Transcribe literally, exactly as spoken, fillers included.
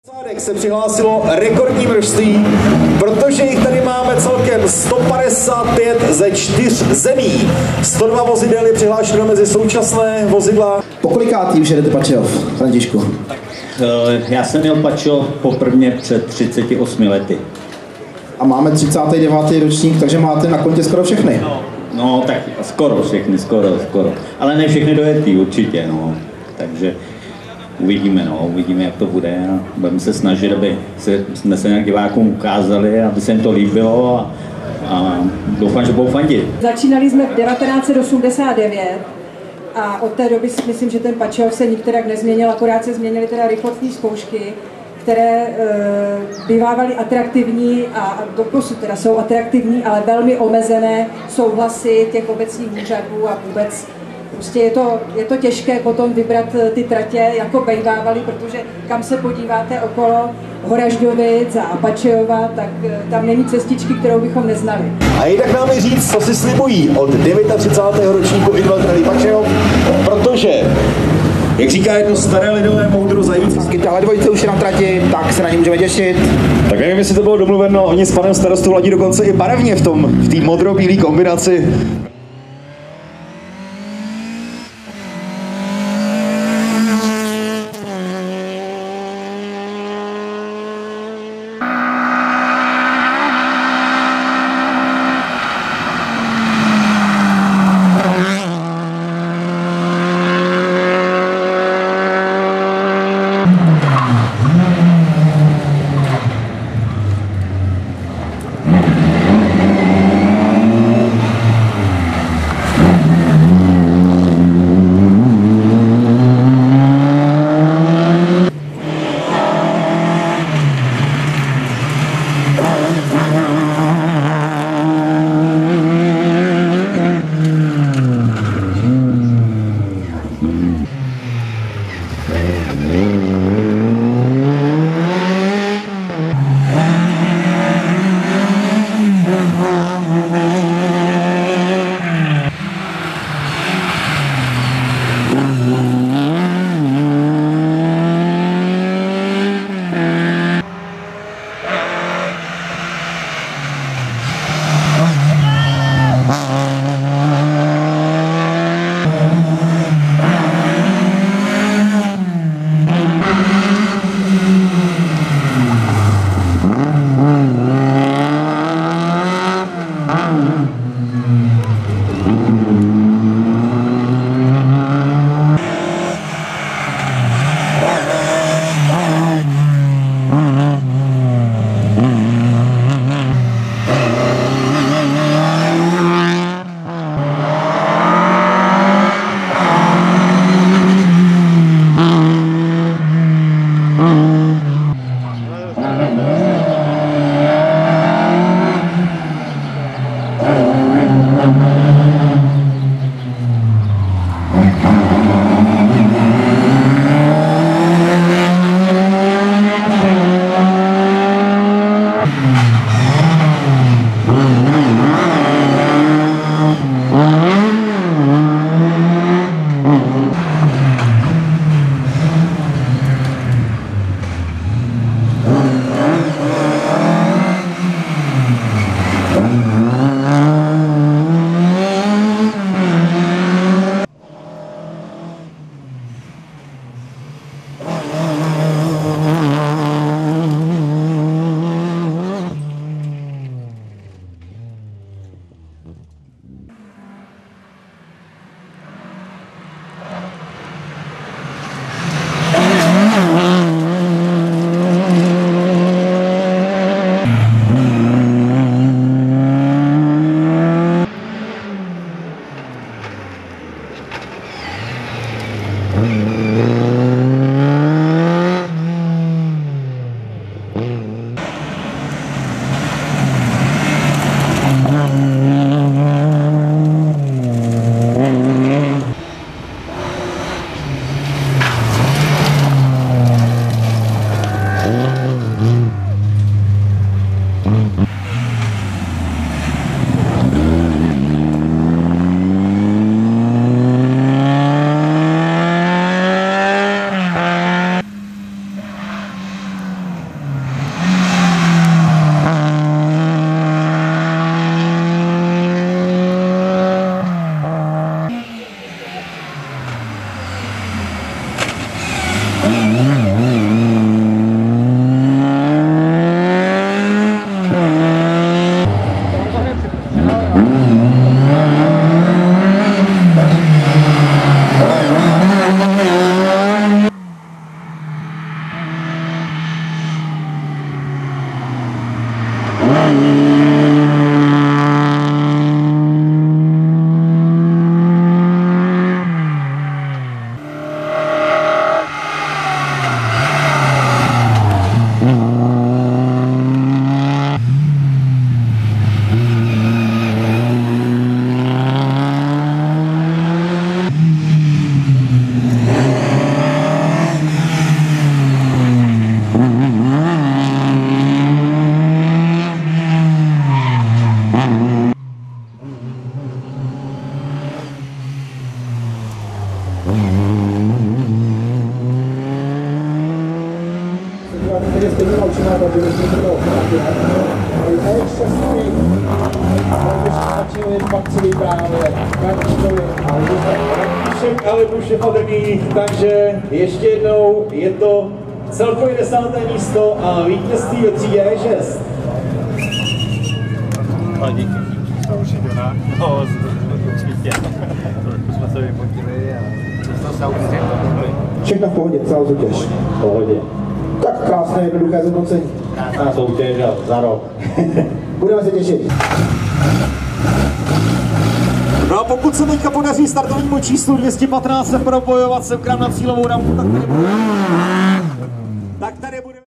Posádek se přihlásilo rekordní množství, protože jich tady máme celkem sto padesát pět ze čtyř zemí. sto dva vozidel je přihlášeno mezi současné vozidla. Po kolikátý už jedete Pačilov, Františku? Já jsem měl Pačilov poprvé před třiceti osmi lety. A máme třicátý devátý ročník, takže máte na kontě skoro všechny. No, no tak skoro všechny, skoro, skoro. Ale ne všechny dojetý, určitě, no. Takže uvidíme, no, uvidíme, jak to bude a budeme se snažit, aby se, jsme se nějak divákům ukázali, aby se jim to líbilo a, a doufám, že budou fandit. Začínali jsme v devatenáct set osmdesát devět a od té doby si myslím, že ten Pačilov se nikterak nezměnil, akorát se změnily teda rychlostní zkoušky, které e, bývávaly atraktivní a doposud teda jsou atraktivní, ale velmi omezené souhlasy těch obecních úřadů a vůbec prostě je to, je to těžké potom vybrat ty tratě, jako bejvávaly, protože kam se podíváte okolo Horažďovic a Pačilova, tak tam není cestičky, kterou bychom neznali. A jinak nám je říct, co si slibují od třicátého devátého ročníku Invalid Rally Pačilov, protože jak říká jedno staré lidové moudro, zajíc. I tahle dvojice už je na trati, tak se na ně můžeme těšit. Tak nevím, jestli to bylo domluveno, oni s panem starostou ladí dokonce i barevně v tom, v té modro-bílé kombinaci. Mm-hmm. Ale už je podrgý, takže ještě jednou je to celkově desáté místo a vítězství ve třídě E šest. No, díky, díky, jsme už jde no, určitě. To jsme se vypotili a to se určitě to Všechno v pohodě, celou soutěž. V pohodě. Tak krásné, jednoduché zhodnocení. Krásná soutěž za rok. Budeme se těšit. No a pokud se teďka podaří startovnímu číslu dvě stě patnáct se propojovat sem k nám na cílovou rampu, tak tady bude... Tak tady bude...